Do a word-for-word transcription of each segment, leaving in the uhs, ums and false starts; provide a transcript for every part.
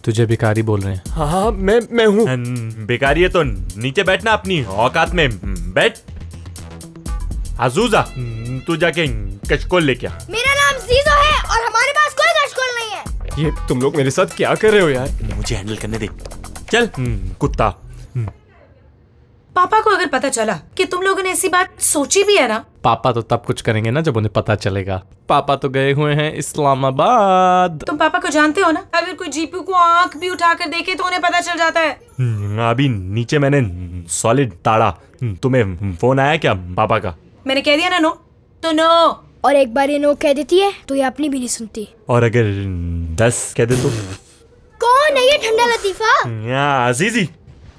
तुझे भिखारी बोल रहे हैं। हाँ हाँ मैं मैं हूँ। भिखारी है तो नीचे बैठना, अपनी औकात में बैठ। अजूजा तू जाके कशकोल लेके आ। मेरा नाम जीजो है और हमारे पास कोई कशकोल नहीं है। ये तुम लोग मेरे साथ क्या कर रहे हो यार? मुझे हैंडल करने दे। चल कुत्ता। पापा को अगर पता चला कि तुम लोगों ने ऐसी बात सोची भी है ना। पापा तो तब कुछ करेंगे ना जब उन्हें पता चलेगा। पापा तो गए हुए हैं इस्लामाबाद। तुम पापा को जानते हो ना, अगर कोई जीपू को आंख भी उठाकर देखे तो उन्हें पता चल जाता है। अभी नीचे मैंने सॉलिड ताड़ा। तुम्हें फोन आया क्या पापा का? मैंने कह दिया ना नो तो नो। और एक बार ये नो कह देती है तो ये अपनी भी नहीं सुनती। और अगर दस कह दे तो? कौन है ये ठंडा लतीफा? यहाँ अजीजी।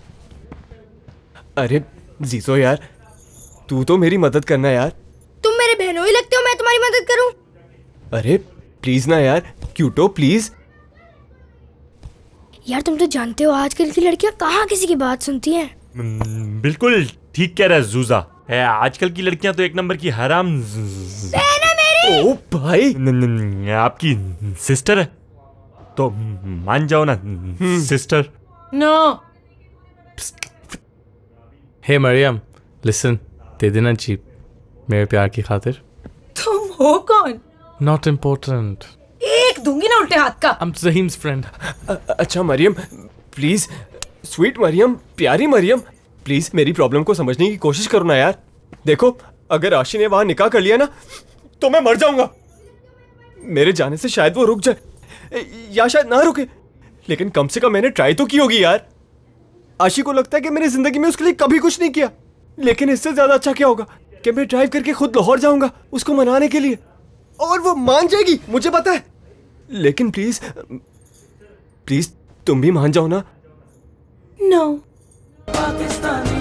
अरे जीजो यार, तू तो मेरी मदद करना यार। तुम मेरे बहनों ही लगते हो, मैं तुम्हारी मदद करूं? अरे प्लीज ना यार, क्यूटो प्लीज। यार तुम तो जानते हो आजकल की लड़कियां कहाँ किसी की बात सुनती हैं। बिल्कुल ठीक कह रहा है जूजा। है आजकल की लड़कियां तो एक नंबर की हराम। बहन है मेरी। ओ भाई, न, न, न, आपकी सिस्टर है तो मान जाओ ना sister. No. Hey Mariam listen, दे देना जीप मेरे प्यार की खातिर। तुम हो कौन? Not important. एक दूंगी ना उल्टे हाथ का। I'm ज़हीम्स friend. अच्छा मरियम प्लीज, स्वीट मरियम, प्यारी मरियम, प्लीज मेरी प्रॉब्लम को समझने की कोशिश करो ना यार। देखो अगर आशी ने वहां निकाह कर लिया ना तो मैं मर जाऊंगा। मेरे जाने से शायद वो रुक जाए या शायद ना रुके, लेकिन कम से कम मैंने ट्राई तो की होगी यार। आशी को लगता है कि मैंने जिंदगी में उसके लिए कभी कुछ नहीं किया, लेकिन इससे ज्यादा अच्छा क्या होगा कि मैं ड्राइव करके खुद लाहौर जाऊंगा उसको मनाने के लिए, और वो मान जाएगी मुझे पता है। लेकिन प्लीज प्लीज तुम भी मान जाओ ना। नो।